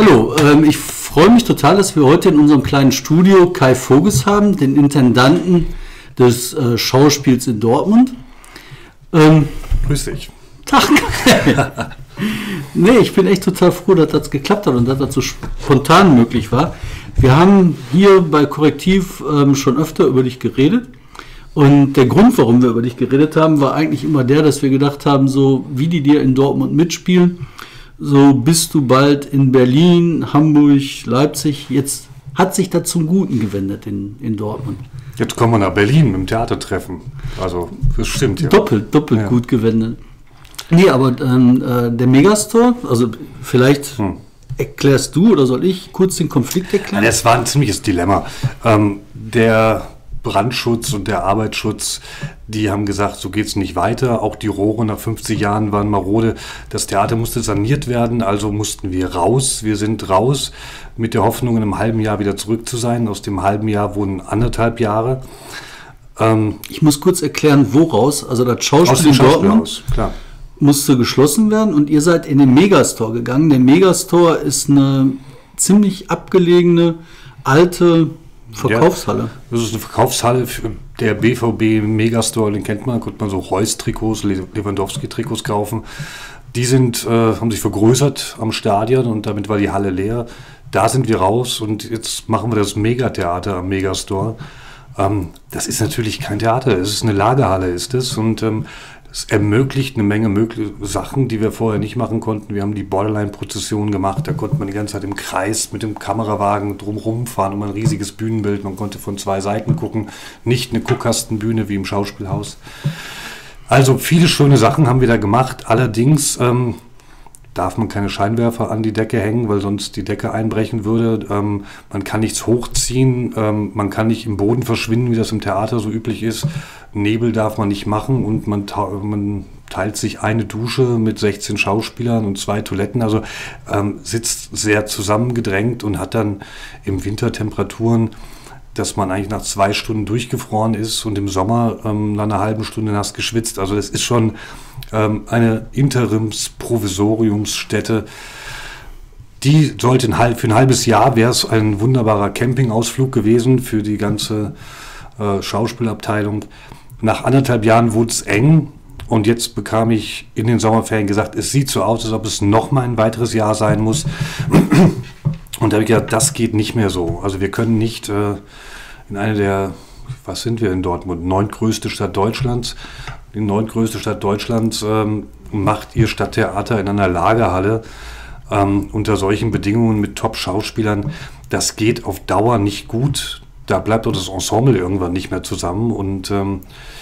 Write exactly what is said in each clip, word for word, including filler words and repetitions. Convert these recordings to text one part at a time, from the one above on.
Hallo, ähm, ich freue mich total, dass wir heute in unserem kleinen Studio Kai Voges haben, den Intendanten des äh, Schauspiels in Dortmund. Ähm, Grüß dich. Tag. Nee, ich bin echt total froh, dass das geklappt hat und dass das so spontan möglich war. Wir haben hier bei Korrektiv ähm, schon öfter über dich geredet. Und der Grund, warum wir über dich geredet haben, war eigentlich immer der, dass wir gedacht haben, so wie die dir in Dortmund mitspielen, so bist du bald in Berlin, Hamburg, Leipzig. Jetzt hat sich das zum Guten gewendet in, in Dortmund. Jetzt kommen wir nach Berlin im Theatertreffen. Also, das stimmt ja. Doppelt, doppelt Ja. gut gewendet. Nee, aber ähm, äh, der Megastore, also vielleicht Hm. erklärst du oder soll ich kurz den Konflikt Ja, erklären? das war ein ziemliches Dilemma. Ähm, der Brandschutz und der Arbeitsschutz, die haben gesagt, so geht es nicht weiter. Auch die Rohre nach fünfzig Jahren waren marode. Das Theater musste saniert werden, also mussten wir raus. Wir sind raus mit der Hoffnung, in einem halben Jahr wieder zurück zu sein. Aus dem halben Jahr wurden anderthalb Jahre. Ähm, Ich muss kurz erklären, woraus, also das aus Schauspiel dem in Dortmund Schauspielhaus, klar. musste geschlossen werden und ihr seid in den Megastore gegangen. Der Megastore ist eine ziemlich abgelegene, alte Verkaufshalle. Das ist eine Verkaufshalle für der B V B Megastore, den kennt man, da konnte man so Reus-Trikots, Le- Lewandowski-Trikots kaufen. Die sind, äh, haben sich vergrößert am Stadion und damit war die Halle leer. Da sind wir raus und jetzt machen wir das Megatheater am Megastore. Ähm, das ist natürlich kein Theater, es ist eine Lagerhalle, ist es. Und ähm, es ermöglicht eine Menge mögliche Sachen, die wir vorher nicht machen konnten. Wir haben die Borderline-Prozession gemacht, da konnte man die ganze Zeit im Kreis mit dem Kamerawagen drumherum fahren, um ein riesiges Bühnenbild. Man konnte von zwei Seiten gucken, nicht eine Guckkastenbühne wie im Schauspielhaus. Also viele schöne Sachen haben wir da gemacht. Allerdings ähm, darf man keine Scheinwerfer an die Decke hängen, weil sonst die Decke einbrechen würde. Ähm, man kann nichts hochziehen, ähm, man kann nicht im Boden verschwinden, wie das im Theater so üblich ist. Nebel darf man nicht machen und man, ta- man teilt sich eine Dusche mit sechzehn Schauspielern und zwei Toiletten. Also ähm, sitzt sehr zusammengedrängt und hat dann im Winter Temperaturen, dass man eigentlich nach zwei Stunden durchgefroren ist und im Sommer ähm, nach einer halben Stunde nass geschwitzt. Also das ist schon ähm, eine Interims-Provisoriumsstätte. Die sollte ein halb, für ein halbes Jahr wäre es ein wunderbarer Campingausflug gewesen für die ganze äh, Schauspielabteilung. Nach anderthalb Jahren wurde es eng und jetzt bekam ich in den Sommerferien gesagt, es sieht so aus, als ob es noch mal ein weiteres Jahr sein muss. Und da habe ich gedacht, das geht nicht mehr so. Also wir können nicht äh, in eine der, was sind wir in Dortmund, neuntgrößte Stadt Deutschlands. Die neuntgrößte Stadt Deutschlands ähm, macht ihr Stadttheater in einer Lagerhalle ähm, unter solchen Bedingungen mit Top-Schauspielern. Das geht auf Dauer nicht gut. Da bleibt doch das Ensemble irgendwann nicht mehr zusammen. Und ähm,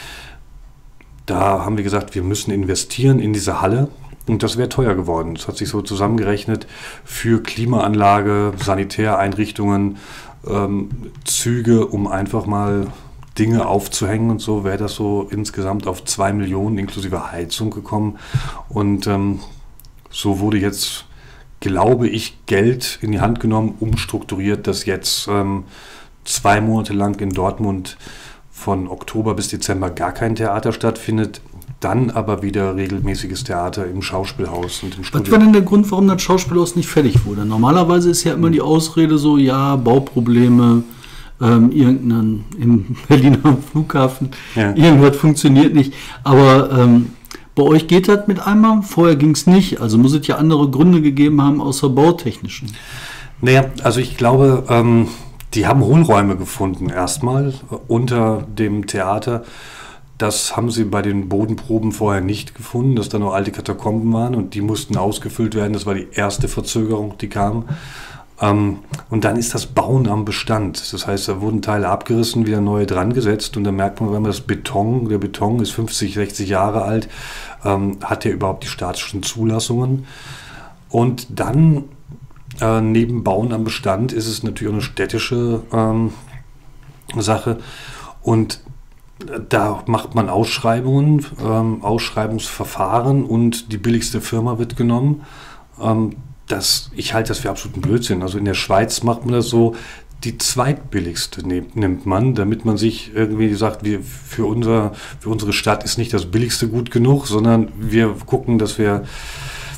da haben wir gesagt, wir müssen investieren in diese Halle. Und das wäre teuer geworden. Das hat sich so zusammengerechnet für Klimaanlage, Sanitäreinrichtungen, ähm, Züge, um einfach mal Dinge aufzuhängen und so, wäre das so insgesamt auf zwei Millionen inklusive Heizung gekommen. Und ähm, so wurde jetzt, glaube ich, Geld in die Hand genommen, umstrukturiert, dass jetzt ähm, zwei Monate lang in Dortmund von Oktober bis Dezember gar kein Theater stattfindet. Dann aber wieder regelmäßiges Theater im Schauspielhaus und im Was Studio. war denn der Grund, warum das Schauspielhaus nicht fertig wurde? Normalerweise ist ja immer die Ausrede so, ja, Bauprobleme, ähm, irgendein im Berliner Flughafen, Ja. irgendwas funktioniert nicht. Aber ähm, bei euch geht das mit einmal, vorher ging es nicht. Also muss es ja andere Gründe gegeben haben, außer bautechnischen. Naja, also ich glaube, ähm, die haben Hohlräume gefunden erstmal äh, unter dem Theater. Das haben sie bei den Bodenproben vorher nicht gefunden, dass da noch alte Katakomben waren und die mussten ausgefüllt werden. Das war die erste Verzögerung, die kam. Ähm, und dann ist das Bauen am Bestand. Das heißt, da wurden Teile abgerissen, wieder neue dran gesetzt und dann merkt man, wenn man das Beton, der Beton ist fünfzig, sechzig Jahre alt, ähm, hat der überhaupt die statischen Zulassungen. Und dann äh, neben Bauen am Bestand ist es natürlich auch eine städtische ähm, Sache und da macht man Ausschreibungen, ähm, Ausschreibungsverfahren und die billigste Firma wird genommen. Ähm, das, ich halte das für absoluten Blödsinn. Also in der Schweiz macht man das so, die zweitbilligste nimmt, nimmt man, damit man sich irgendwie sagt, wir, für, unser, für unsere Stadt ist nicht das billigste gut genug, sondern wir gucken, dass wir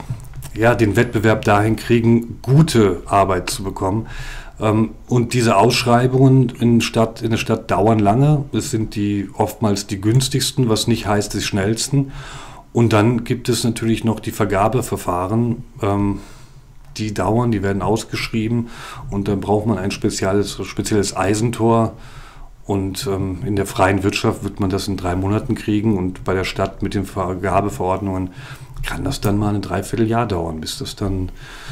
ja, den Wettbewerb dahin kriegen, gute Arbeit zu bekommen. Ähm, und diese Ausschreibungen in, Stadt, in der Stadt dauern lange. Es sind die oftmals die günstigsten, was nicht heißt die schnellsten. Und dann gibt es natürlich noch die Vergabeverfahren, ähm, die dauern, die werden ausgeschrieben und dann braucht man ein spezielles, spezielles Eisentor. Und ähm, in der freien Wirtschaft wird man das in drei Monaten kriegen und bei der Stadt mit den Vergabeverordnungen kann das dann mal ein Dreivierteljahr dauern, bis das dann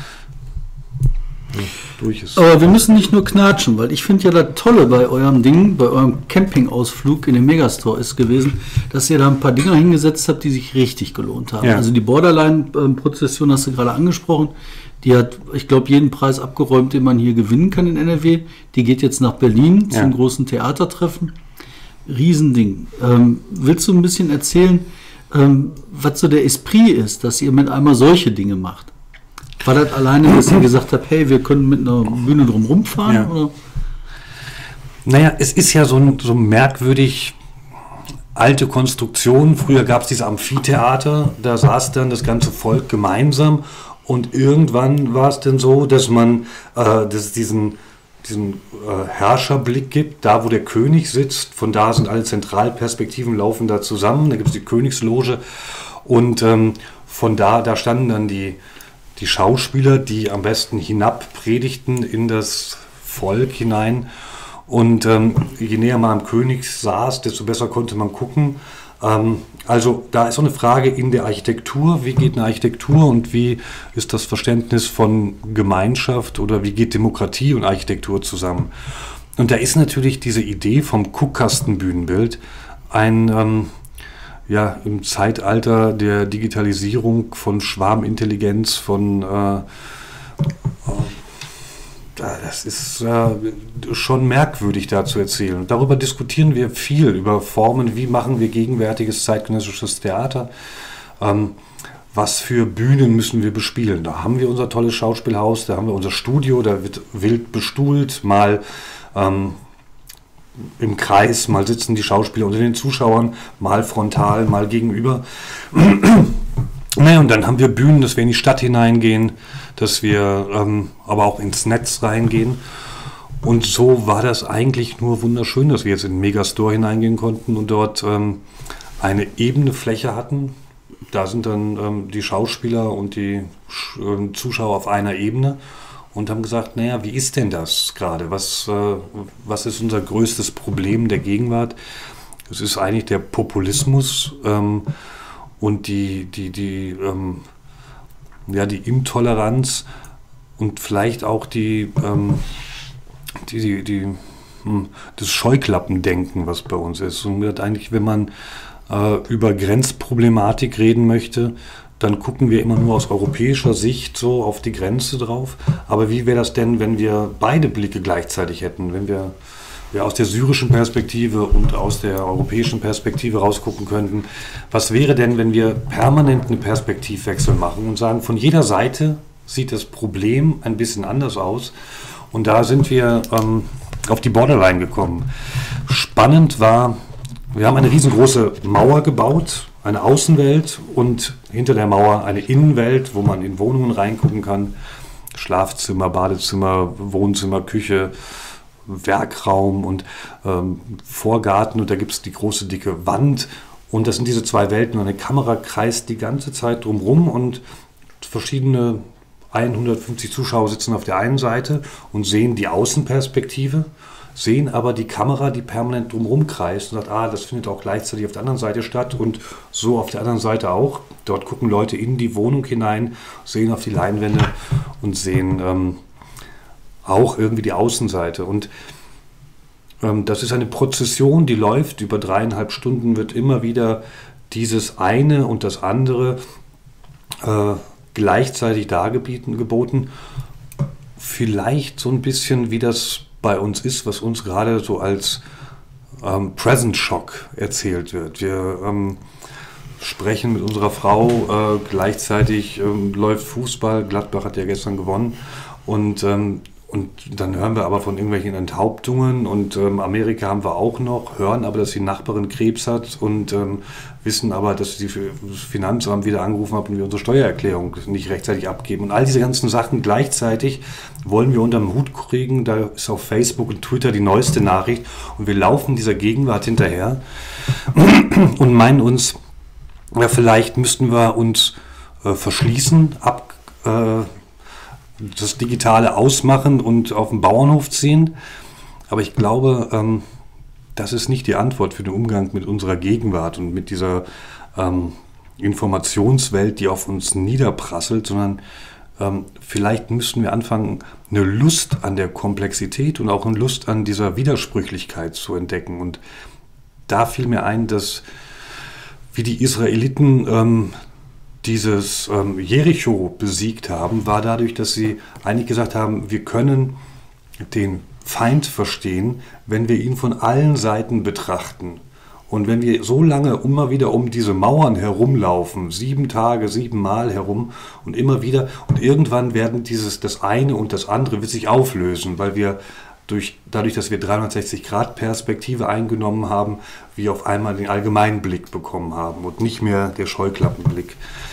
ja, durch ist. Aber wir müssen nicht nur knatschen, weil ich finde ja das Tolle bei eurem Ding, bei eurem Campingausflug in den Megastore ist gewesen, dass ihr da ein paar Dinger hingesetzt habt, die sich richtig gelohnt haben. Ja. Also die Borderline-Prozession hast du gerade angesprochen. Die hat, ich glaube, jeden Preis abgeräumt, den man hier gewinnen kann in N R W. Die geht jetzt nach Berlin zum ja. großen Theatertreffen. Riesending. Ähm, willst du ein bisschen erzählen, ähm, was so der Esprit ist, dass ihr mit einmal solche Dinge macht? War das alleine, dass ihr gesagt habt, hey, wir können mit einer Bühne drum rumfahren? Ja. Oder? Naja, es ist ja so, so merkwürdig alte Konstruktion. Früher gab es diese Amphitheater, da saß dann das ganze Volk gemeinsam. Und irgendwann war es dann so, dass man äh, dass diesen, diesen äh, Herrscherblick gibt, da wo der König sitzt, von da sind alle Zentralperspektiven laufen da zusammen, da gibt es die Königsloge und ähm, von da, da standen dann die, die Schauspieler, die am besten hinab predigten in das Volk hinein und ähm, je näher man am König saß, desto besser konnte man gucken. Also da ist so eine Frage in der Architektur, wie geht eine Architektur und wie ist das Verständnis von Gemeinschaft oder wie geht Demokratie und Architektur zusammen. Und da ist natürlich diese Idee vom Guckkastenbühnenbild ein, ähm, ja, im Zeitalter der Digitalisierung von Schwarmintelligenz, von äh, das ist äh, schon merkwürdig da zu erzählen. Darüber diskutieren wir viel, über Formen, wie machen wir gegenwärtiges zeitgenössisches Theater, ähm, was für Bühnen müssen wir bespielen. Da haben wir unser tolles Schauspielhaus, da haben wir unser Studio, da wird wild bestuhlt, mal ähm, im Kreis, mal sitzen die Schauspieler unter den Zuschauern, mal frontal, mal gegenüber. Naja, und dann haben wir Bühnen, dass wir in die Stadt hineingehen, dass wir ähm, aber auch ins Netz reingehen. Und so war das eigentlich nur wunderschön, dass wir jetzt in den Megastore hineingehen konnten und dort ähm, eine ebene Fläche hatten. Da sind dann ähm, die Schauspieler und die Sch äh, Zuschauer auf einer Ebene und haben gesagt, naja, wie ist denn das gerade? Was, äh, was ist unser größtes Problem der Gegenwart? Es ist eigentlich der Populismus, ähm, und die, die, die, ähm, ja, die Intoleranz und vielleicht auch die, ähm, die, die, die, hm, das Scheuklappendenken, was bei uns ist. Und eigentlich, wenn man äh, über Grenzproblematik reden möchte, dann gucken wir immer nur aus europäischer Sicht so auf die Grenze drauf. Aber wie wäre das denn, wenn wir beide Blicke gleichzeitig hätten, wenn wir wir aus der syrischen Perspektive und aus der europäischen Perspektive rausgucken könnten. Was wäre denn, wenn wir permanent einen Perspektivwechsel machen und sagen, von jeder Seite sieht das Problem ein bisschen anders aus. Und da sind wir ähm, auf die Borderline gekommen. Spannend war, wir haben eine riesengroße Mauer gebaut, eine Außenwelt und hinter der Mauer eine Innenwelt, wo man in Wohnungen reingucken kann. Schlafzimmer, Badezimmer, Wohnzimmer, Küche, Werkraum und ähm, Vorgarten und da gibt es die große dicke Wand und das sind diese zwei Welten und eine Kamera kreist die ganze Zeit drumherum und verschiedene hundertfünfzig Zuschauer sitzen auf der einen Seite und sehen die Außenperspektive, sehen aber die Kamera, die permanent drumherum kreist und sagt, ah, das findet auch gleichzeitig auf der anderen Seite statt und so auf der anderen Seite auch. Dort gucken Leute in die Wohnung hinein, sehen auf die Leinwände und sehen ähm, auch irgendwie die Außenseite. Und ähm, das ist eine Prozession, die läuft über dreieinhalb Stunden, wird immer wieder dieses eine und das andere äh, gleichzeitig dargeboten. Vielleicht so ein bisschen, wie das bei uns ist, was uns gerade so als ähm, Present Shock erzählt wird. Wir ähm, sprechen mit unserer Frau, äh, gleichzeitig ähm, läuft Fußball, Gladbach hat ja gestern gewonnen und ähm, Und dann hören wir aber von irgendwelchen Enthauptungen und ähm, Amerika haben wir auch noch, hören aber, dass die Nachbarin Krebs hat und ähm, wissen aber, dass die das Finanzamt wieder angerufen hat und wir unsere Steuererklärung nicht rechtzeitig abgeben. Und all diese ganzen Sachen gleichzeitig wollen wir unterm Hut kriegen. Da ist auf Facebook und Twitter die neueste Nachricht und wir laufen dieser Gegenwart hinterher und meinen uns, ja, vielleicht müssten wir uns äh, verschließen, ab... Äh, das Digitale ausmachen und auf den Bauernhof ziehen. Aber ich glaube, ähm, das ist nicht die Antwort für den Umgang mit unserer Gegenwart und mit dieser ähm, Informationswelt, die auf uns niederprasselt, sondern ähm, vielleicht müssten wir anfangen, eine Lust an der Komplexität und auch eine Lust an dieser Widersprüchlichkeit zu entdecken. Und da fiel mir ein, dass wie die Israeliten ähm, dieses ähm, Jericho besiegt haben, war dadurch, dass sie eigentlich gesagt haben, wir können den Feind verstehen, wenn wir ihn von allen Seiten betrachten. Und wenn wir so lange immer wieder um diese Mauern herumlaufen, sieben Tage, sieben Mal herum und immer wieder, und irgendwann werden dieses, das eine und das andere wird sich auflösen, weil wir durch, dadurch, dass wir dreihundertsechzig Grad Perspektive eingenommen haben, wir auf einmal den allgemeinen Blick bekommen haben und nicht mehr der Scheuklappenblick.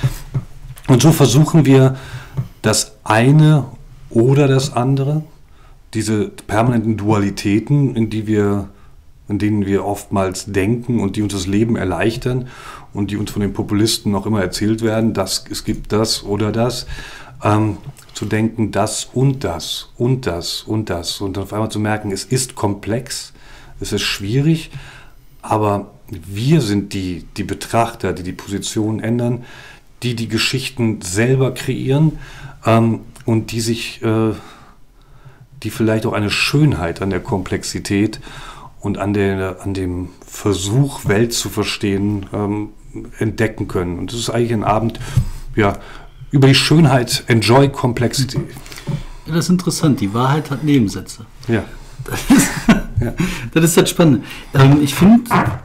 Und so versuchen wir das eine oder das andere, diese permanenten Dualitäten, in die wir, in denen wir oftmals denken und die uns das Leben erleichtern und die uns von den Populisten noch immer erzählt werden, dass es gibt das oder das, ähm, zu denken, das und das und das und das und auf einmal zu merken, es ist komplex, es ist schwierig, aber wir sind die, die Betrachter, die die Position ändern, die die Geschichten selber kreieren ähm, und die sich, äh, die vielleicht auch eine Schönheit an der Komplexität und an, der, an dem Versuch, Welt zu verstehen, ähm, entdecken können. Und das ist eigentlich ein Abend, ja, über die Schönheit, enjoy complexity. Ja, das ist interessant, die Wahrheit hat Nebensätze. Ja. Das ist, ja. Das ist das Spannende. Ähm, ich finde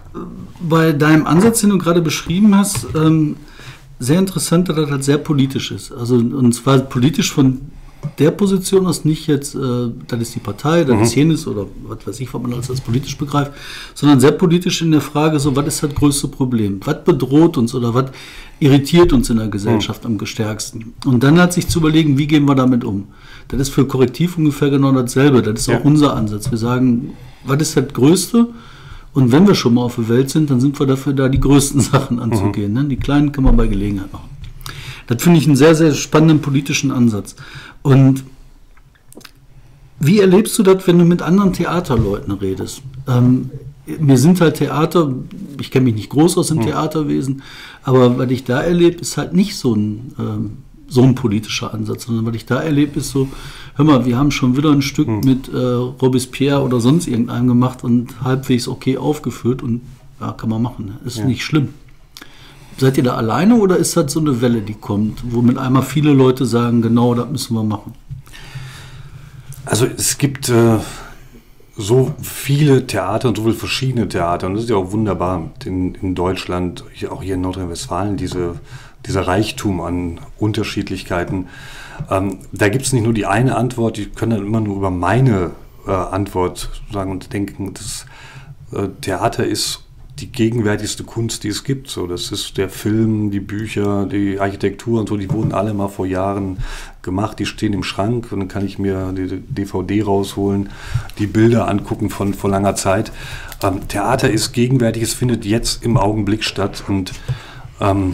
bei deinem Ansatz, den du gerade beschrieben hast, ähm, sehr interessant, dass das halt sehr politisch ist. Also, und zwar politisch von der Position aus, nicht jetzt, äh, das ist die Partei, das mhm. ist jenes oder was weiß ich, was man alles als politisch begreift, sondern sehr politisch in der Frage, so, was ist das größte Problem? Was bedroht uns oder was irritiert uns in der Gesellschaft mhm. am stärksten? Und dann hat sich zu überlegen, wie gehen wir damit um? Das ist für Korrektiv ungefähr genau dasselbe. Das ist ja auch unser Ansatz. Wir sagen, was ist das Größte? Und wenn wir schon mal auf der Welt sind, dann sind wir dafür da, die größten Sachen anzugehen. Mhm. Ne? Die kleinen kann man bei Gelegenheit machen. Das finde ich einen sehr, sehr spannenden politischen Ansatz. Und wie erlebst du das, wenn du mit anderen Theaterleuten redest? Ähm, mir sind halt Theater, ich kenne mich nicht groß aus dem mhm. Theaterwesen, aber was ich da erlebe, ist halt nicht so ein, ähm, so ein politischer Ansatz, sondern was ich da erlebe, ist so, hör mal, wir haben schon wieder ein Stück mhm. mit äh, Robespierre oder sonst irgendeinem gemacht und halbwegs okay aufgeführt und ja, kann man machen, ne? Ist ja. nicht schlimm. Seid ihr da alleine oder ist das so eine Welle, die kommt, wo mit einmal viele Leute sagen, genau, das müssen wir machen? Also es gibt äh, so viele Theater und so viele verschiedene Theater und das ist ja auch wunderbar in, in Deutschland, hier, auch hier in Nordrhein-Westfalen, diese, dieser Reichtum an Unterschiedlichkeiten. Ähm, da gibt es nicht nur die eine Antwort, ich kann dann immer nur über meine äh, Antwort sagen und denken, das äh, Theater ist die gegenwärtigste Kunst, die es gibt. So, das ist der Film, die Bücher, die Architektur und so, die wurden alle mal vor Jahren gemacht, die stehen im Schrank und dann kann ich mir die D V D rausholen, die Bilder angucken von vor langer Zeit. Ähm, Theater ist gegenwärtig, es findet jetzt im Augenblick statt und ähm,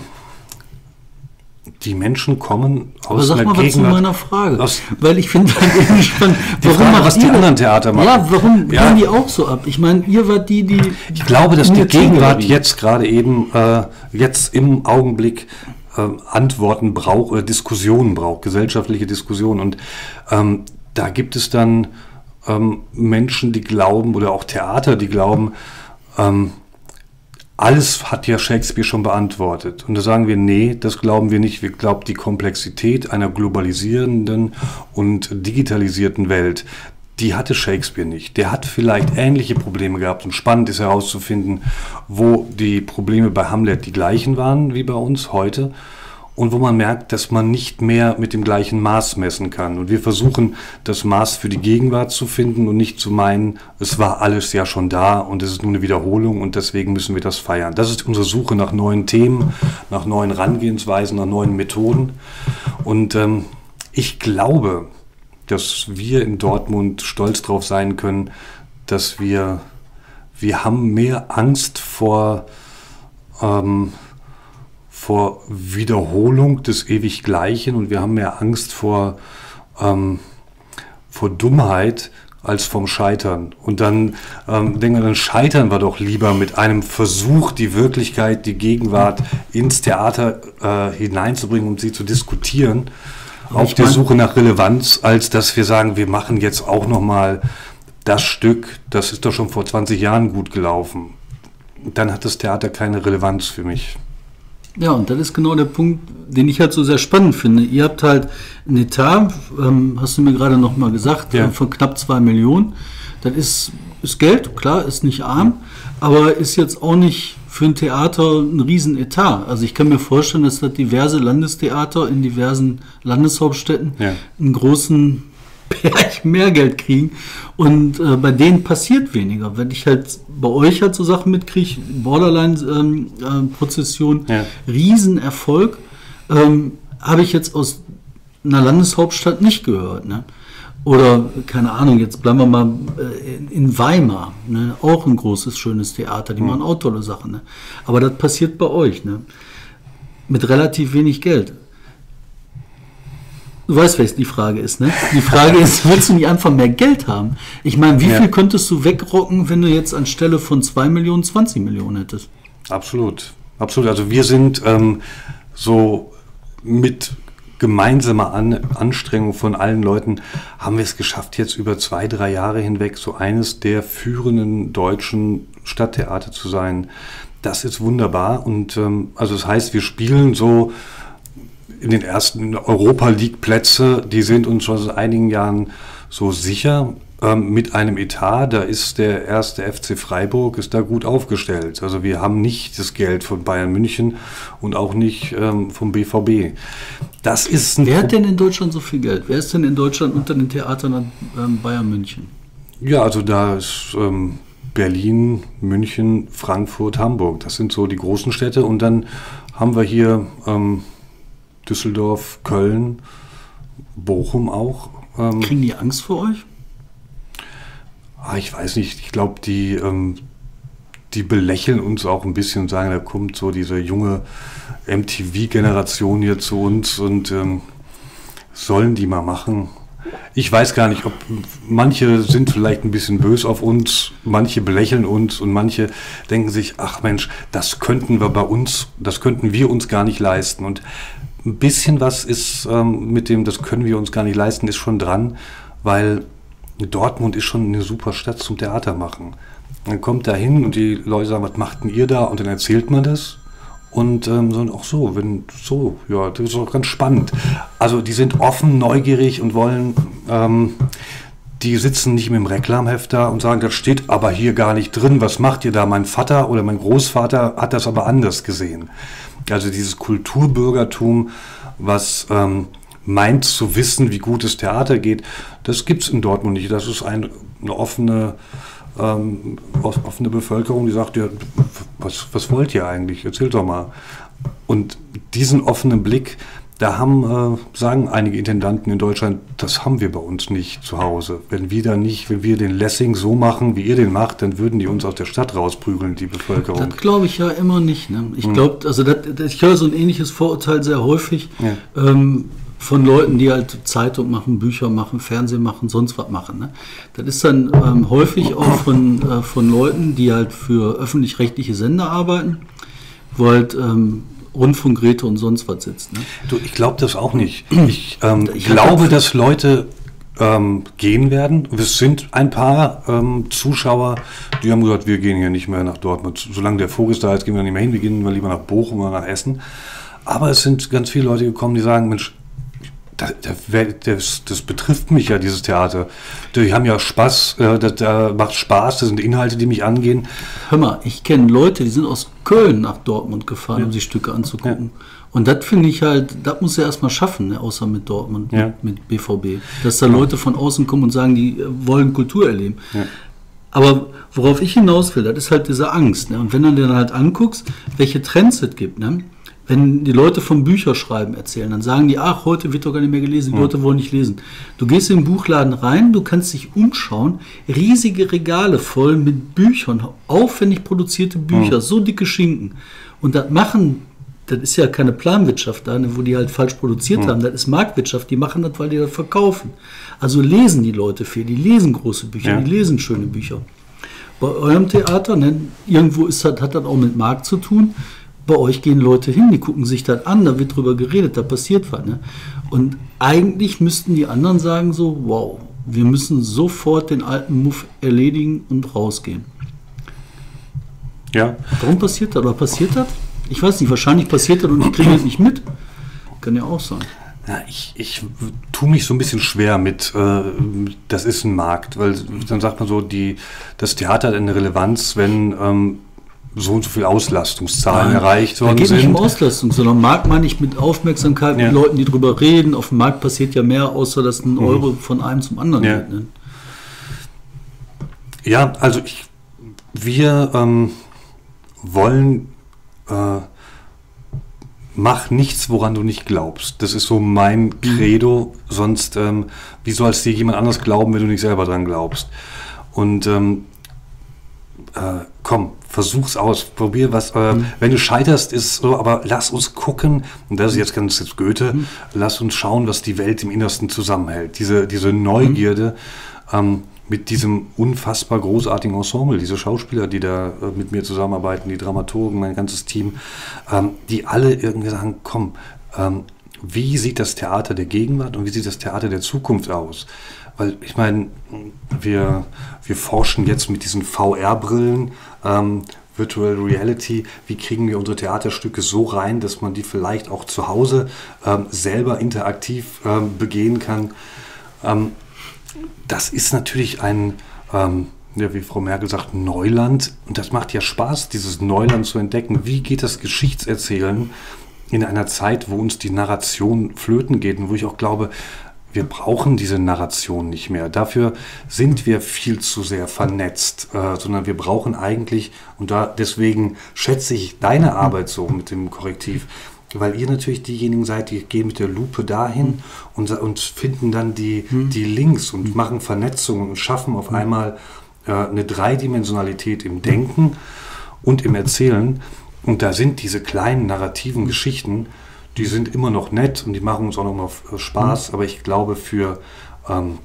die Menschen kommen aus Aber sag einer mal was Gegenwart, zu meiner Frage, aus, weil ich finde halt irgendwie spannend, die Frage, was die anderen Theater machen. Ja, warum ja. gehen die auch so ab? Ich meine, ihr wart die, die... Ich glaube, dass die Gegenwart jetzt gerade eben, äh, jetzt im Augenblick äh, Antworten braucht, oder Diskussionen braucht, gesellschaftliche Diskussionen. Und ähm, da gibt es dann ähm, Menschen, die glauben, oder auch Theater, die glauben, ähm, alles hat ja Shakespeare schon beantwortet. Und da sagen wir, nee, das glauben wir nicht. Wir glauben, die Komplexität einer globalisierenden und digitalisierten Welt, die hatte Shakespeare nicht. Der hat vielleicht ähnliche Probleme gehabt. Und spannend ist herauszufinden, wo die Probleme bei Hamlet die gleichen waren wie bei uns heute. und wo man merkt, dass man nicht mehr mit dem gleichen Maß messen kann. Und wir versuchen, das Maß für die Gegenwart zu finden und nicht zu meinen, es war alles ja schon da und es ist nur eine Wiederholung und deswegen müssen wir das feiern. Das ist unsere Suche nach neuen Themen, nach neuen Herangehensweisen, nach neuen Methoden. Und ähm, ich glaube, dass wir in Dortmund stolz drauf sein können, dass wir, wir haben mehr Angst vor ähm, vor Wiederholung des ewig Gleichen und wir haben mehr Angst vor, ähm, vor Dummheit als vom Scheitern. Und dann ähm, denken wir, dann scheitern wir doch lieber mit einem Versuch, die Wirklichkeit, die Gegenwart ins Theater äh, hineinzubringen, um sie zu diskutieren, aber auf der Suche nach Relevanz, als dass wir sagen, wir machen jetzt auch nochmal das Stück, das ist doch schon vor zwanzig Jahren gut gelaufen. Dann hat das Theater keine Relevanz für mich. Ja, und das ist genau der Punkt, den ich halt so sehr spannend finde. Ihr habt halt einen Etat, ähm, hast du mir gerade noch mal gesagt, ja. äh, von knapp zwei Millionen. Das ist, ist Geld, klar, ist nicht arm, aber ist jetzt auch nicht für ein Theater ein Riesenetat. Also ich kann mir vorstellen, dass das diverse Landestheater in diversen Landeshauptstädten ja. einen großen Berg mehr Geld kriegen und äh, bei denen passiert weniger. Wenn ich halt bei euch halt so Sachen mitkriege, Borderline-Prozession, ähm, äh, ja. Riesenerfolg, ähm, habe ich jetzt aus einer Landeshauptstadt nicht gehört. Ne? Oder, keine Ahnung, jetzt bleiben wir mal äh, in, in Weimar, ne? Auch ein großes, schönes Theater, die mhm. machen auch tolle Sachen. Ne? Aber das passiert bei euch, ne? Mit relativ wenig Geld. Du weißt, was die Frage ist, ne? Die Frage ist, willst du nicht einfach mehr Geld haben? Ich meine, wie ja. viel könntest du wegrocken, wenn du jetzt anstelle von zwei Millionen zwanzig Millionen hättest? Absolut, absolut. Also wir sind ähm, so mit gemeinsamer An Anstrengung von allen Leuten, haben wir es geschafft, jetzt über zwei, drei Jahre hinweg so eines der führenden deutschen Stadttheater zu sein. Das ist wunderbar und ähm, also das heißt, wir spielen so in den ersten Europa-League-Plätze, die sind uns schon seit einigen Jahren so sicher, ähm, mit einem Etat, da ist der erste F C Freiburg, ist da gut aufgestellt. Also wir haben nicht das Geld von Bayern München und auch nicht ähm, vom B V B. Das ist ein Wer hat denn in Deutschland so viel Geld? Wer ist denn in Deutschland unter den Theatern ähm, Bayern München? Ja, also da ist ähm, Berlin, München, Frankfurt, Hamburg. Das sind so die großen Städte und dann haben wir hier ähm, Düsseldorf, Köln, Bochum auch. Ähm, Kriegen die Angst vor euch? Ah, ich weiß nicht. Ich glaube, die, ähm, die belächeln uns auch ein bisschen und sagen, da kommt so diese junge M T V-Generation hier zu uns und ähm, sollen die mal machen. Ich weiß gar nicht, ob manche sind vielleicht ein bisschen böse auf uns, manche belächeln uns und manche denken sich, ach Mensch, das könnten wir bei uns, das könnten wir uns gar nicht leisten. Und ein bisschen was ist ähm, mit dem, das können wir uns gar nicht leisten, ist schon dran, weil Dortmund ist schon eine super Stadt zum Theater machen. Man kommt da hin und die Leute sagen, was macht denn ihr da? Und dann erzählt man das und ähm, sagen, ach so, wenn so, ja, das ist auch ganz spannend. Also die sind offen, neugierig und wollen, ähm, die sitzen nicht mit dem Reklamheft da und sagen, das steht aber hier gar nicht drin, was macht ihr da? Mein Vater oder mein Großvater hat das aber anders gesehen. Also dieses Kulturbürgertum, was ähm, meint zu wissen, wie gut das Theater geht, das gibt es in Dortmund nicht. Das ist ein, eine offene, ähm, offene Bevölkerung, die sagt, ja, was, was wollt ihr eigentlich? Erzählt doch mal. Und diesen offenen Blick, da haben, äh, sagen einige Intendanten in Deutschland, das haben wir bei uns nicht zu Hause. Wenn wir da nicht, wenn wir den Lessing so machen, wie ihr den macht, dann würden die uns aus der Stadt rausprügeln, die Bevölkerung. Das glaube ich ja immer nicht. Ne? Ich glaube, also das, das, ich höre so ein ähnliches Vorurteil sehr häufig ja. ähm, von Leuten, die halt Zeitung machen, Bücher machen, Fernsehen machen, sonst was machen. Ne? Das ist dann ähm, häufig auch von, äh, von Leuten, die halt für öffentlich-rechtliche Sender arbeiten, wo halt ähm, Rundfunkgeräte und sonst was sitzt. Ne? Du, ich glaube das auch nicht. Ich, ähm, ich glaube, dass Leute ähm, gehen werden. Es sind ein paar ähm, Zuschauer, die haben gesagt, wir gehen hier nicht mehr nach Dortmund. Solange der Vogt da ist, gehen wir nicht mehr hin. Wir gehen lieber nach Bochum oder nach Essen. Aber es sind ganz viele Leute gekommen, die sagen, Mensch, das, das, das betrifft mich ja, dieses Theater. Die haben ja Spaß, äh, das, das macht Spaß, das sind Inhalte, die mich angehen. Hör mal, ich kenne Leute, die sind aus Köln nach Dortmund gefahren, ja. um sich Stücke anzugucken. Ja. Und das finde ich halt, das muss er erstmal schaffen, ne? Außer mit Dortmund, ja. mit, mit B V B. Dass da Leute von außen kommen und sagen, die wollen Kultur erleben. Ja. Aber worauf ich hinaus will, das ist halt diese Angst. Ne? Und wenn du dir dann halt anguckst, welche Trends es gibt, ne? Wenn die Leute vom Bücherschreiben erzählen, dann sagen die, ach, heute wird doch gar nicht mehr gelesen, die Leute wollen nicht lesen. Du gehst in den Buchladen rein, du kannst dich umschauen, riesige Regale voll mit Büchern, aufwendig produzierte Bücher, mhm. so dicke Schinken. Und das machen, das ist ja keine Planwirtschaft da, wo die halt falsch produziert mhm. haben, das ist Marktwirtschaft, die machen das, weil die das verkaufen. Also lesen die Leute viel, die lesen große Bücher, ja. die lesen schöne Bücher. Bei eurem Theater, ne, irgendwo ist das, hat das auch mit Markt zu tun. Bei euch gehen Leute hin, die gucken sich das an, da wird drüber geredet, da passiert was. Ne? Und eigentlich müssten die anderen sagen so, wow, wir müssen sofort den alten Muff erledigen und rausgehen. Ja. Warum passiert das? Oder passiert das? Ich weiß nicht, wahrscheinlich passiert das und ich kriege das nicht mit. Kann ja auch sein. Ja, ich, ich tue mich so ein bisschen schwer mit, äh, das ist ein Markt, weil dann sagt man so, die, das Theater hat eine Relevanz, wenn ähm, so und so viele Auslastungszahlen Nein, erreicht worden sind. Es geht nicht um Auslastung, sondern Markt meine ich mit Aufmerksamkeit, ja. mit Leuten, die drüber reden. Auf dem Markt passiert ja mehr, außer dass ein Euro mhm. von einem zum anderen ja. geht. Ne? Ja, also ich, wir ähm, wollen äh, mach nichts, woran du nicht glaubst. Das ist so mein Credo, mhm. sonst ähm, wie soll es dir jemand anders glauben, wenn du nicht selber dran glaubst? Und ähm, äh, komm, versuch's aus, probier was. Äh, mhm. Wenn du scheiterst, ist so, aber lass uns gucken, und das ist jetzt ganz jetzt Goethe, mhm. lass uns schauen, was die Welt im Innersten zusammenhält. Diese, diese Neugierde mhm. ähm, mit diesem unfassbar großartigen Ensemble, diese Schauspieler, die da äh, mit mir zusammenarbeiten, die Dramaturgen, mein ganzes Team, ähm, die alle irgendwie sagen, komm, ähm, wie sieht das Theater der Gegenwart und wie sieht das Theater der Zukunft aus? Weil ich meine, wir, wir forschen jetzt mit diesen V R-Brillen, ähm, Virtual Reality, wie kriegen wir unsere Theaterstücke so rein, dass man die vielleicht auch zu Hause ähm, selber interaktiv ähm, begehen kann. Ähm, das ist natürlich ein, ähm, ja, wie Frau Merkel sagt, Neuland. Und das macht ja Spaß, dieses Neuland zu entdecken. Wie geht das Geschichtserzählen in einer Zeit, wo uns die Narration flöten geht und wo ich auch glaube, wir brauchen diese Narration nicht mehr. Dafür sind wir viel zu sehr vernetzt, äh, sondern wir brauchen eigentlich, und da deswegen schätze ich deine Arbeit so mit dem Korrektiv, weil ihr natürlich diejenigen seid, die gehen mit der Lupe dahin und, und finden dann die, die Links und machen Vernetzungen und schaffen auf einmal äh, eine Dreidimensionalität im Denken und im Erzählen. Und da sind diese kleinen narrativen Geschichten, die sind immer noch nett und die machen uns auch noch mal Spaß, mhm. aber ich glaube, für, ähm,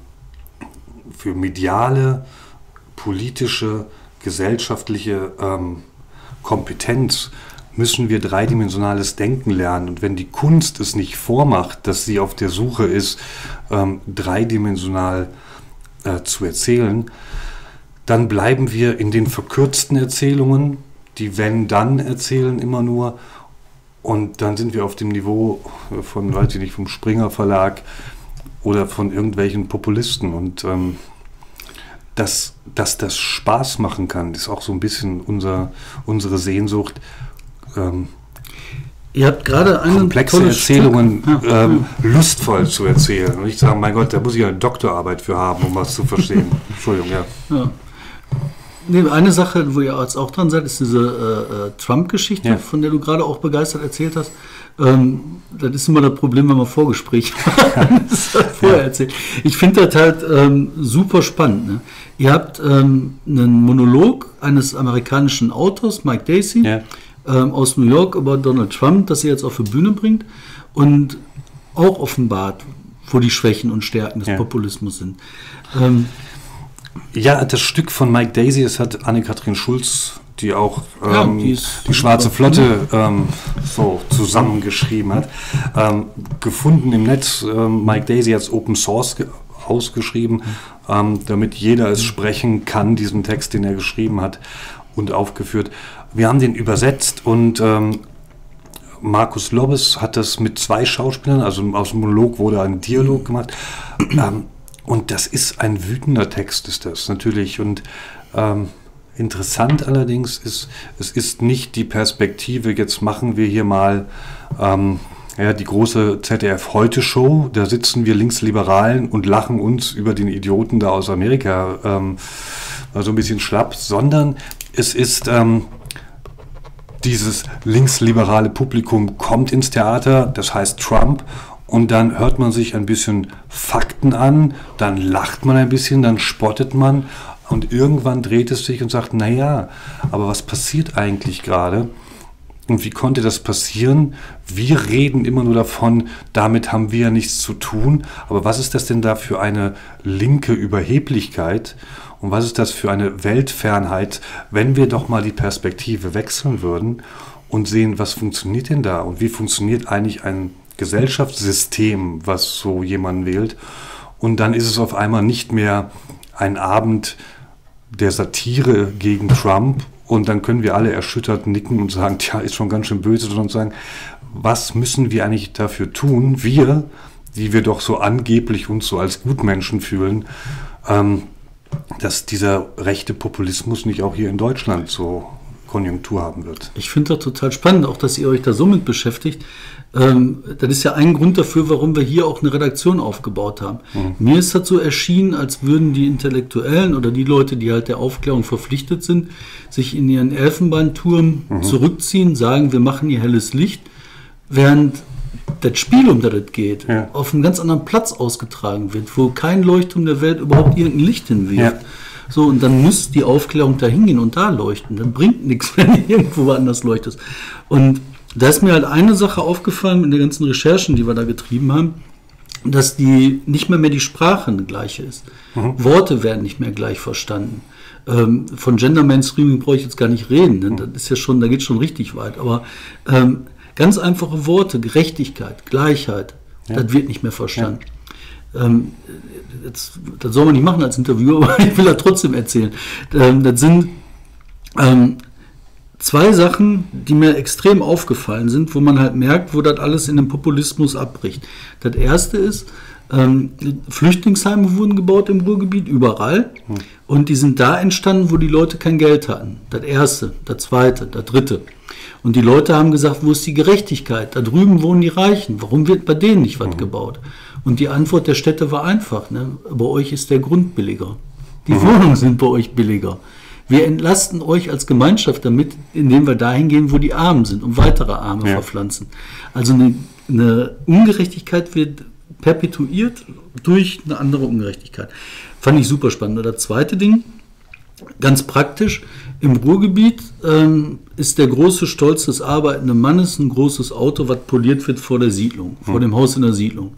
für mediale, politische, gesellschaftliche ähm, Kompetenz müssen wir dreidimensionales Denken lernen. Und wenn die Kunst es nicht vormacht, dass sie auf der Suche ist, ähm, dreidimensional äh, zu erzählen, dann bleiben wir in den verkürzten Erzählungen, die Wenn-Dann erzählen immer nur. Und dann sind wir auf dem Niveau von, weiß ich nicht, vom Springer Verlag oder von irgendwelchen Populisten. Und ähm, dass, dass das Spaß machen kann, ist auch so ein bisschen unser, unsere Sehnsucht. Ähm, Ihr habt gerade eine komplexe Erzählungen ja, ähm, ja. lustvoll zu erzählen. Und nicht sagen, mein Gott, da muss ich eine Doktorarbeit für haben, um was zu verstehen. Entschuldigung, ja. ja. Nee, eine Sache, wo ihr jetzt auch dran seid, ist diese äh, Trump-Geschichte, ja. von der du gerade auch begeistert erzählt hast. Ähm, das ist immer das Problem, wenn man Vorgespräch das halt vorher ja. erzählt. Ich finde das halt ähm, super spannend. Ne? Ihr habt ähm, einen Monolog eines amerikanischen Autors, Mike Dacey, ja. ähm, aus New York über Donald Trump, das ihr jetzt auf die Bühne bringt und auch offenbart, wo die Schwächen und Stärken des ja. Populismus sind. Ähm, Ja, das Stück von Mike Dacey, das hat Anne-Kathrin Schulz, die auch ähm, ja, die, die Schwarze Flotte ähm, so zusammengeschrieben hat, ähm, gefunden im Netz. Ähm, Mike Dacey hat es Open Source ge- ausgeschrieben, ähm, damit jeder es sprechen kann, diesen Text, den er geschrieben hat, und aufgeführt. Wir haben den übersetzt und ähm, Markus Lobbes hat das mit zwei Schauspielern, also aus dem Monolog wurde ein Dialog gemacht. Ähm, und das ist ein wütender Text, ist das natürlich. Und ähm, interessant allerdings ist, es ist nicht die Perspektive, jetzt machen wir hier mal ähm, ja, die große Z D F-Heute-Show, da sitzen wir Linksliberalen und lachen uns über den Idioten da aus Amerika ähm, so ein bisschen schlapp, sondern es ist... Ähm, Dieses linksliberale Publikum kommt ins Theater, das heißt Trump, und dann hört man sich ein bisschen Fakten an, dann lacht man ein bisschen, dann spottet man und irgendwann dreht es sich und sagt, naja, aber was passiert eigentlich gerade? Und wie konnte das passieren? Wir reden immer nur davon, damit haben wir ja nichts zu tun, aber was ist das denn da für eine linke Überheblichkeit? Und was ist das für eine Weltfernheit, wenn wir doch mal die Perspektive wechseln würden und sehen, was funktioniert denn da und wie funktioniert eigentlich ein Gesellschaftssystem, was so jemand wählt. Und dann ist es auf einmal nicht mehr ein Abend der Satire gegen Trump und dann können wir alle erschüttert nicken und sagen, tja, ist schon ganz schön böse, sondern sagen, was müssen wir eigentlich dafür tun, wir, die wir doch so angeblich uns so als Gutmenschen fühlen, ähm, dass dieser rechte Populismus nicht auch hier in Deutschland so Konjunktur haben wird. Ich finde das total spannend, auch dass ihr euch da so mit beschäftigt. Ähm, das ist ja ein Grund dafür, warum wir hier auch eine Redaktion aufgebaut haben. Mhm. Mir ist das so erschienen, als würden die Intellektuellen oder die Leute, die halt der Aufklärung verpflichtet sind, sich in ihren Elfenbeinturm mhm. zurückziehen, sagen, wir machen hier helles Licht, während das Spiel, um das es geht, ja. auf einem ganz anderen Platz ausgetragen wird, wo kein Leuchtturm der Welt überhaupt irgendein Licht hinwirft. Ja. So, und dann muss die Aufklärung da hingehen und da leuchten. Dann bringt nichts, wenn du irgendwo anders leuchtest. Und da ist mir halt eine Sache aufgefallen in den ganzen Recherchen, die wir da getrieben haben, dass die nicht mehr mehr die Sprache eine gleiche ist. Mhm. Worte werden nicht mehr gleich verstanden. Ähm, von Gender Mainstreaming brauche ich jetzt gar nicht reden. Ne? Das ist ja schon, da geht es schon richtig weit. Aber ähm, ganz einfache Worte, Gerechtigkeit, Gleichheit, ja. das wird nicht mehr verstanden. Ja. Ähm, jetzt, das soll man nicht machen als Interviewer, aber ich will das trotzdem erzählen. Ähm, das sind ähm, zwei Sachen, die mir extrem aufgefallen sind, wo man halt merkt, wo das alles in den Populismus abbricht. Das erste ist, ähm, Flüchtlingsheime wurden gebaut im Ruhrgebiet, überall. Hm. Und die sind da entstanden, wo die Leute kein Geld hatten. Das erste, das zweite, das dritte. Und die Leute haben gesagt, wo ist die Gerechtigkeit? Da drüben wohnen die Reichen. Warum wird bei denen nicht was mhm. gebaut? Und die Antwort der Städte war einfach. Ne? Bei euch ist der Grund billiger. Die mhm. Wohnungen sind bei euch billiger. Wir entlasten euch als Gemeinschaft damit, indem wir dahin gehen, wo die Armen sind und weitere Arme ja. verpflanzen. Also eine, eine Ungerechtigkeit wird perpetuiert durch eine andere Ungerechtigkeit. Fand ich super spannend. Und das zweite Ding, ganz praktisch, im Ruhrgebiet ähm, ist der große Stolz des arbeitenden Mannes ein großes Auto, was poliert wird vor der Siedlung, vor dem Haus in der Siedlung.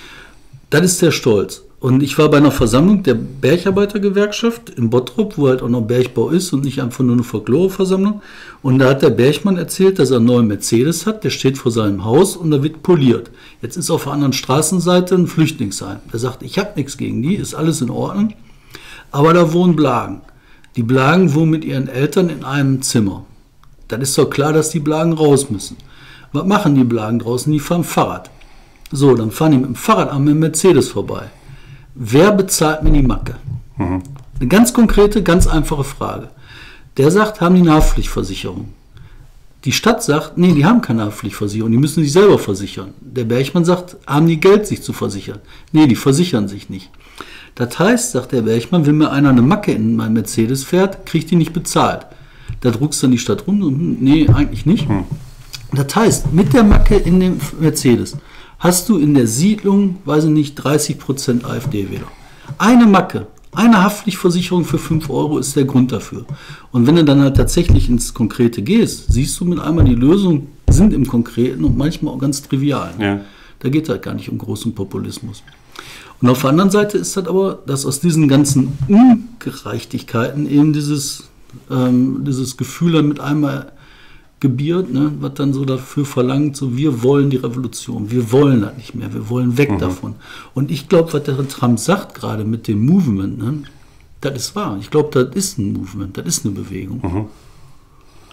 Das ist der Stolz. Und ich war bei einer Versammlung der Bergarbeitergewerkschaft in Bottrop, wo halt auch noch Bergbau ist und nicht einfach nur eine Folklore-Versammlung. Und da hat der Bergmann erzählt, dass er einen neuen Mercedes hat, der steht vor seinem Haus und da wird poliert. Jetzt ist auf der anderen Straßenseite ein Flüchtlingsheim. Der sagt, ich habe nichts gegen die, ist alles in Ordnung, aber da wohnen Blagen. Die Blagen wohnen mit ihren Eltern in einem Zimmer. Dann ist doch klar, dass die Blagen raus müssen. Was machen die Blagen draußen? Die fahren Fahrrad. So, dann fahren die mit dem Fahrrad an mit dem Mercedes vorbei. Wer bezahlt mir die Macke? Mhm. Eine ganz konkrete, ganz einfache Frage. Der sagt, haben die eine Haftpflichtversicherung? Die Stadt sagt, nee, die haben keine Haftpflichtversicherung, die müssen sich selber versichern. Der Bergmann sagt, haben die Geld, sich zu versichern? Nee, die versichern sich nicht. Das heißt, sagt der Bergmann, wenn mir einer eine Macke in mein Mercedes fährt, kriegt die nicht bezahlt. Da druckst dann die Stadt rum und nee, eigentlich nicht. Hm. Das heißt, mit der Macke in dem Mercedes hast du in der Siedlung, weiß ich nicht, dreißig Prozent AfD-Wähler. Eine Macke, eine Haftpflichtversicherung für fünf Euro ist der Grund dafür. Und wenn du dann halt tatsächlich ins Konkrete gehst, siehst du mit einmal, die Lösungen sind im Konkreten und manchmal auch ganz trivial. Ja. Da geht es halt gar nicht um großen Populismus. Und auf der anderen Seite ist das aber, dass aus diesen ganzen Ungerechtigkeiten eben dieses, ähm, dieses Gefühl dann mit einmal gebiert, ne, was dann so dafür verlangt, so wir wollen die Revolution, wir wollen das nicht mehr, wir wollen weg mhm. davon. Und ich glaube, was der Trump sagt gerade mit dem Movement, ne, das ist wahr. Ich glaube, das ist ein Movement, das ist eine Bewegung. Mhm.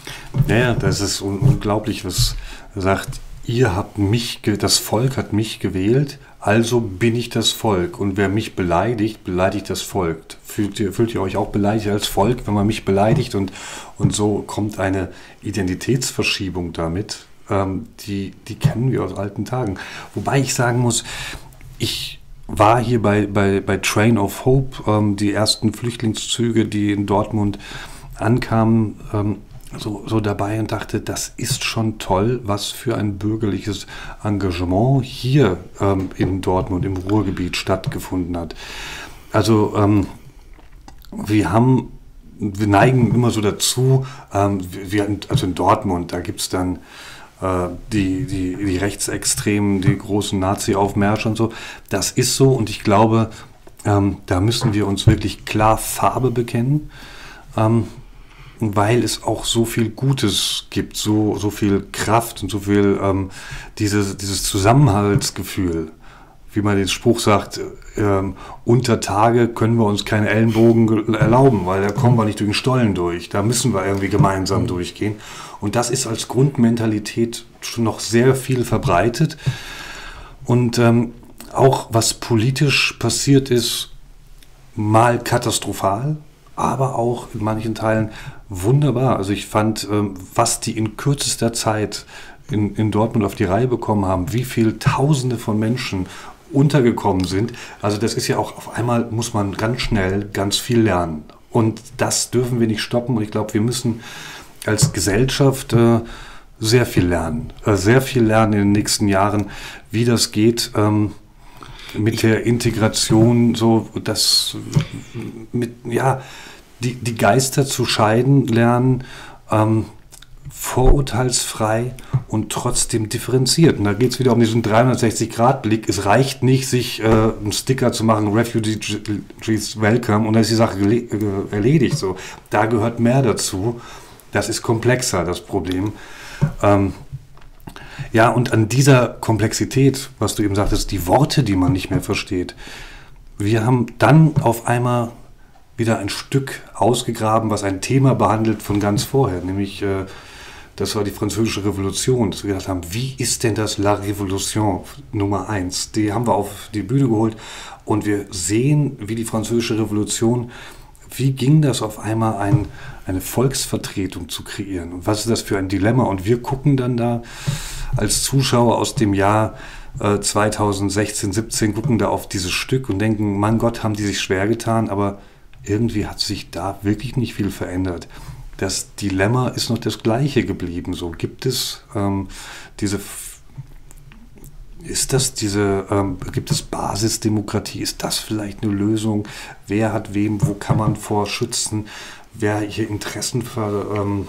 Naja, das ist un unglaublich, was er sagt. Ihr habt mich, das Volk hat mich gewählt, also bin ich das Volk. Und wer mich beleidigt, beleidigt das Volk. Fühlt ihr, fühlt ihr euch auch beleidigt als Volk, wenn man mich beleidigt? Und, und so kommt eine Identitätsverschiebung damit, ähm, die, die kennen wir aus alten Tagen. Wobei ich sagen muss, ich war hier bei, bei, bei Train of Hope, ähm, die ersten Flüchtlingszüge, die in Dortmund ankamen, ähm, So, so dabei und dachte, das ist schon toll, was für ein bürgerliches Engagement hier ähm, in Dortmund, im Ruhrgebiet stattgefunden hat. Also ähm, wir haben, wir neigen immer so dazu, ähm, wir, also in Dortmund, da gibt es dann äh, die, die, die Rechtsextremen, die großen Nazi-Aufmärsche und so. Das ist so und ich glaube, ähm, da müssen wir uns wirklich klar Farbe bekennen. Ähm, weil es auch so viel Gutes gibt, so, so viel Kraft und so viel ähm, dieses, dieses Zusammenhaltsgefühl, wie man den Spruch sagt, ähm, unter Tage können wir uns keine Ellenbogen erlauben, weil da kommen wir nicht durch den Stollen durch, da müssen wir irgendwie gemeinsam durchgehen. Und das ist als Grundmentalität schon noch sehr viel verbreitet. Und ähm, auch was politisch passiert ist, mal katastrophal, aber auch in manchen Teilen wunderbar. Also ich fand, was die in kürzester Zeit in, in Dortmund auf die Reihe bekommen haben, wie viele Tausende von Menschen untergekommen sind. Also das ist ja auch, auf einmal muss man ganz schnell ganz viel lernen. Und das dürfen wir nicht stoppen. Und ich glaube, wir müssen als Gesellschaft äh, sehr viel lernen. Äh, sehr viel lernen in den nächsten Jahren, wie das geht, ähm, mit der Integration, so das mit, ja, die, die Geister zu scheiden lernen, ähm, vorurteilsfrei und trotzdem differenziert. Und da geht es wieder um diesen dreihundertsechzig Grad Blick. Es reicht nicht, sich äh, einen Sticker zu machen, Refugees Welcome, und dann ist die Sache erledigt. So. Da gehört mehr dazu. Das ist komplexer, das Problem. Ähm, Ja, und an dieser Komplexität, was du eben sagtest, die Worte, die man nicht mehr versteht, wir haben dann auf einmal wieder ein Stück ausgegraben, was ein Thema behandelt von ganz vorher, nämlich äh, das war die Französische Revolution, dass wir gedacht haben, wie ist denn das La Révolution Nummer eins? Die haben wir auf die Bühne geholt und wir sehen, wie die Französische Revolution, wie ging das auf einmal, ein, eine Volksvertretung zu kreieren? Und was ist das für ein Dilemma? Und wir gucken dann da als Zuschauer aus dem Jahr äh, zweitausendsechzehn, siebzehn, gucken da auf dieses Stück und denken, mein Gott, haben die sich schwer getan, aber irgendwie hat sich da wirklich nicht viel verändert. Das Dilemma ist noch das gleiche geblieben. So gibt es ähm, diese, ist das diese, ähm, gibt es Basisdemokratie? Ist das vielleicht eine Lösung? Wer hat wem? Wo kann man vor schützen? Wer hier Interessenverbunde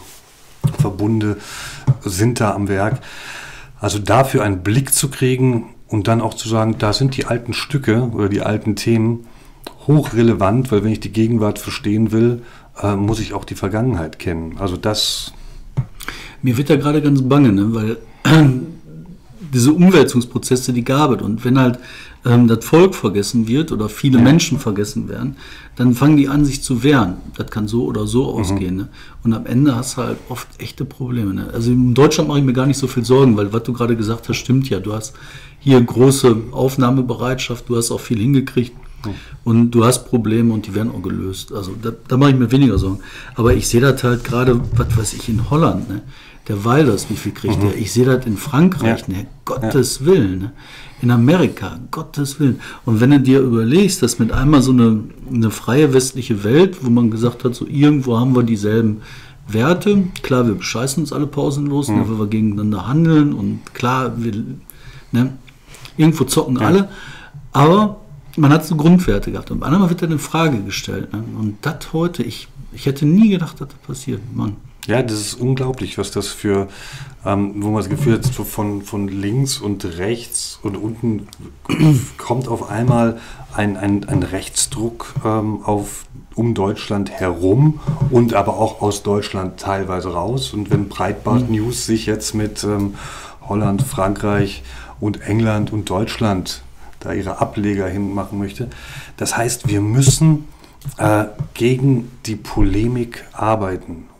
ähm, sind da am Werk? Also dafür einen Blick zu kriegen und dann auch zu sagen, da sind die alten Stücke oder die alten Themen hochrelevant, weil wenn ich die Gegenwart verstehen will, äh, muss ich auch die Vergangenheit kennen. Also das... Mir wird da gerade ganz bange, ne? Weil diese Umwälzungsprozesse, die gab es. Und wenn halt ähm, das Volk vergessen wird oder viele ja. Menschen vergessen werden, dann fangen die an, sich zu wehren. Das kann so oder so ausgehen. Mhm. Ne? Und am Ende hast du halt oft echte Probleme. Ne? Also in Deutschland mache ich mir gar nicht so viel Sorgen, weil was du gerade gesagt hast, stimmt ja. Du hast hier große Aufnahmebereitschaft, du hast auch viel hingekriegt. Mhm. Und du hast Probleme und die werden auch gelöst. Also da, da mache ich mir weniger Sorgen. Aber ich sehe das halt gerade, was weiß ich, in Holland, ne? Der Wilders, wie viel kriegt mhm. der? Ich sehe das in Frankreich, ja. ne? Gottes ja. Willen. Ne? In Amerika, Gottes Willen. Und wenn du dir überlegst, dass mit einmal so eine, eine freie westliche Welt, wo man gesagt hat, so irgendwo haben wir dieselben Werte, klar, wir bescheißen uns alle pausenlos, mhm. ne, weil wir gegeneinander handeln und klar, wir, ne, irgendwo zocken ja. alle, aber man hat so Grundwerte gehabt und einmal wird dann in Frage gestellt. Ne? Und das heute, ich, ich hätte nie gedacht, dass das passiert, Mann. Ja, das ist unglaublich, was das für, ähm, wo man das Gefühl hat, so von, von links und rechts und unten kommt auf einmal ein, ein, ein Rechtsdruck ähm, auf, um Deutschland herum und aber auch aus Deutschland teilweise raus. Und wenn Breitbart mhm. News sich jetzt mit ähm, Holland, Frankreich und England und Deutschland da ihre Ableger hinmachen möchte, das heißt, wir müssen äh, gegen die Polemik arbeiten.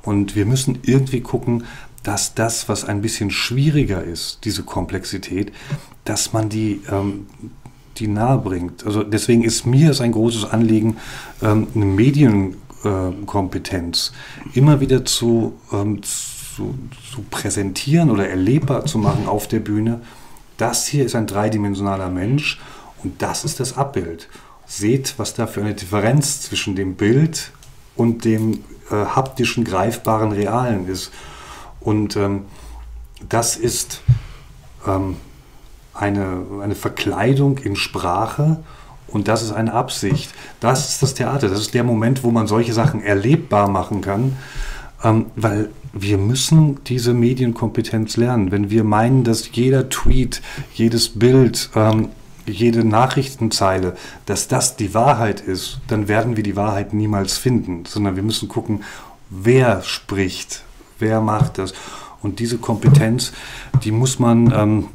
Und wir müssen irgendwie gucken, dass das, was ein bisschen schwieriger ist, diese Komplexität, dass man die, ähm, die nahe bringt. Also deswegen ist mir es ein großes Anliegen, ähm, eine Medienkompetenz äh, immer wieder zu, ähm, zu, zu präsentieren oder erlebbar zu machen auf der Bühne. Das hier ist ein dreidimensionaler Mensch und das ist das Abbild. Seht, was da für eine Differenz zwischen dem Bild und dem äh, haptischen, greifbaren, realen ist. Und ähm, das ist ähm, eine, eine Verkleidung in Sprache und das ist eine Absicht. Das ist das Theater, das ist der Moment, wo man solche Sachen erlebbar machen kann, ähm, weil wir müssen diese Medienkompetenz lernen. Wenn wir meinen, dass jeder Tweet, jedes Bild, ähm, jede Nachrichtenzeile, dass das die Wahrheit ist, dann werden wir die Wahrheit niemals finden, sondern wir müssen gucken, wer spricht. Wer macht das? Und diese Kompetenz, die muss man, ähm,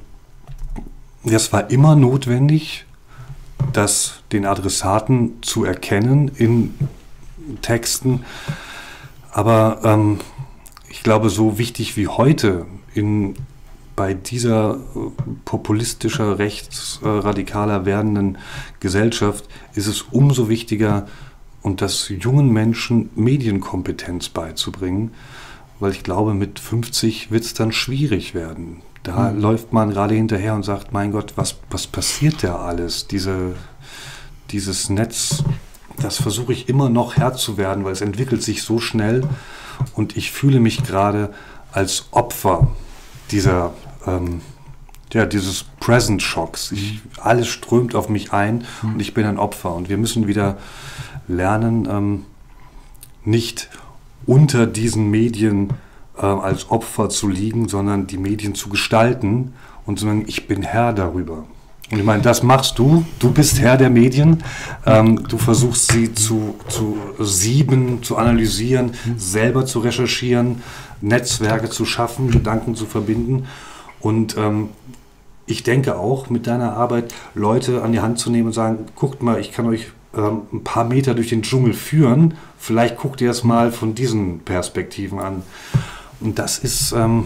das war immer notwendig, das den Adressaten zu erkennen in Texten. Aber ähm, ich glaube, so wichtig wie heute in, bei dieser populistischer, rechtsradikaler werdenden Gesellschaft ist es umso wichtiger, und das jungen Menschen Medienkompetenz beizubringen. Weil ich glaube, mit fünfzig wird es dann schwierig werden. Da mhm. läuft man gerade hinterher und sagt, mein Gott, was, was passiert da alles? Diese, dieses Netz, das versuche ich immer noch Herr zu werden, weil es entwickelt sich so schnell und ich fühle mich gerade als Opfer dieser, ähm, ja, dieses Present-Shocks. Ich, alles strömt auf mich ein mhm. und ich bin ein Opfer. Und wir müssen wieder lernen, ähm, nicht unter diesen Medien äh, als Opfer zu liegen, sondern die Medien zu gestalten und zu sagen, ich bin Herr darüber. Und ich meine, das machst du. Du bist Herr der Medien. Ähm, du versuchst sie zu, zu sieben, zu analysieren, selber zu recherchieren, Netzwerke zu schaffen, Gedanken zu verbinden. Und ähm, ich denke auch, mit deiner Arbeit Leute an die Hand zu nehmen und sagen, guckt mal, ich kann euch ähm, ein paar Meter durch den Dschungel führen. Vielleicht guckt ihr es mal von diesen Perspektiven an. Und das ist, ähm,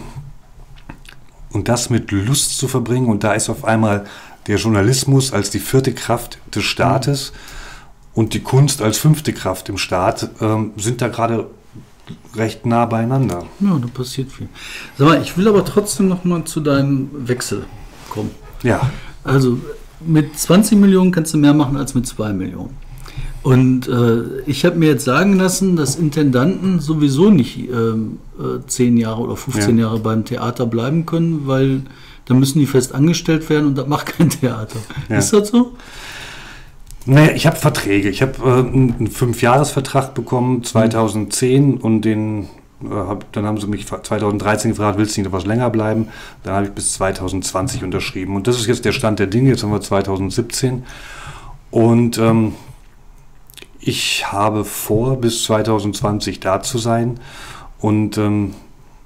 und das mit Lust zu verbringen. Und da ist auf einmal der Journalismus als die vierte Kraft des Staates und die Kunst als fünfte Kraft im Staat ähm, sind da gerade recht nah beieinander. Ja, da passiert viel. Sag mal, ich will aber trotzdem noch mal zu deinem Wechsel kommen. Ja. Also mit zwanzig Millionen kannst du mehr machen als mit zwei Millionen. Und äh, ich habe mir jetzt sagen lassen, dass Intendanten sowieso nicht ähm, äh, zehn Jahre oder fünfzehn ja. Jahre beim Theater bleiben können, weil dann müssen die fest angestellt werden und das macht kein Theater. Ja. Ist das so? Naja, ich habe Verträge. Ich habe äh, einen Fünfjahresvertrag bekommen, zweitausendzehn, und den, äh, hab, dann haben sie mich zweitausenddreizehn gefragt, willst du nicht etwas länger bleiben? Dann habe ich bis zweitausendzwanzig unterschrieben. Und das ist jetzt der Stand der Dinge. Jetzt haben wir zweitausendsiebzehn. Und ähm, ich habe vor, bis zweitausendzwanzig da zu sein. Und ähm,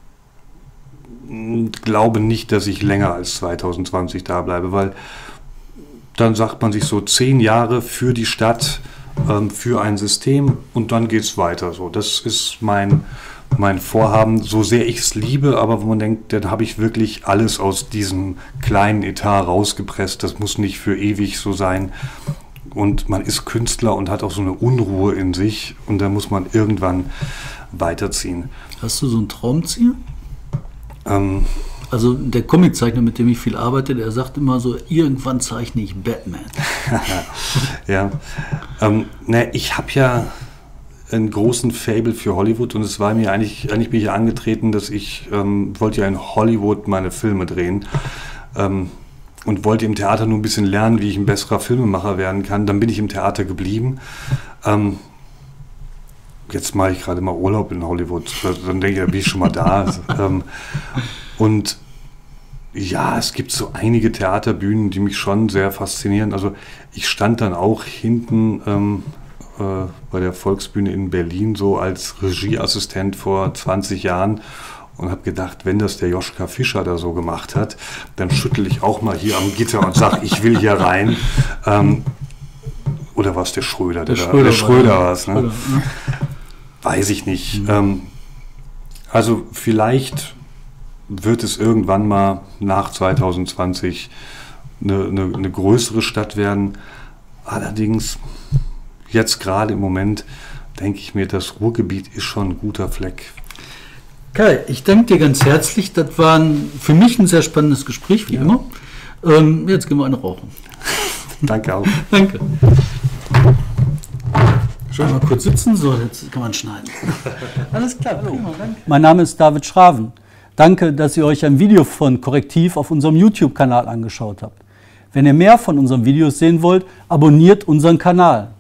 glaube nicht, dass ich länger als zweitausendzwanzig da bleibe, weil dann sagt man sich so zehn Jahre für die Stadt, ähm, für ein System und dann geht es weiter. So, das ist mein, mein Vorhaben, so sehr ich es liebe, aber wo man denkt, dann habe ich wirklich alles aus diesem kleinen Etat rausgepresst. Das muss nicht für ewig so sein. Und man ist Künstler und hat auch so eine Unruhe in sich und da muss man irgendwann weiterziehen. Hast du so ein Traumziel? Ähm, Also der Comiczeichner, mit dem ich viel arbeite, der sagt immer so, irgendwann zeichne ich Batman. Ja, ähm, ne, ich habe ja einen großen Faible für Hollywood und es war mir eigentlich, eigentlich bin ich ja angetreten, dass ich ähm, wollte ja in Hollywood meine Filme drehen ähm, und wollte im Theater nur ein bisschen lernen, wie ich ein besserer Filmemacher werden kann. Dann bin ich im Theater geblieben. Ähm, Jetzt mache ich gerade mal Urlaub in Hollywood. Dann denke ich, da bin ich schon mal da. ähm, und ja, es gibt so einige Theaterbühnen, die mich schon sehr faszinieren. Also ich stand dann auch hinten ähm, äh, bei der Volksbühne in Berlin so als Regieassistent vor zwanzig Jahren und habe gedacht, wenn das der Joschka Fischer da so gemacht hat, dann schüttel ich auch mal hier am Gitter und sage, ich will hier rein. Ähm, oder war es der Schröder? Der, der da, Schröder, der Schröder war es, ne? Schröder, ne? Weiß ich nicht. Mhm. Ähm, Also vielleicht wird es irgendwann mal nach zweitausendzwanzig eine, eine, eine größere Stadt werden. Allerdings jetzt gerade im Moment denke ich mir, das Ruhrgebiet ist schon ein guter Fleck. Kai, ich danke dir ganz herzlich. Das war ein, für mich ein sehr spannendes Gespräch, wie ja. immer. Ähm, jetzt gehen wir eine rauchen. Danke auch. Danke. Schön mal kurz sitzen, so, jetzt kann man schneiden. Alles klar, hallo. Prima, danke. Mein Name ist David Schraven. Danke, dass ihr euch ein Video von Correctiv auf unserem YouTube-Kanal angeschaut habt. Wenn ihr mehr von unseren Videos sehen wollt, abonniert unseren Kanal.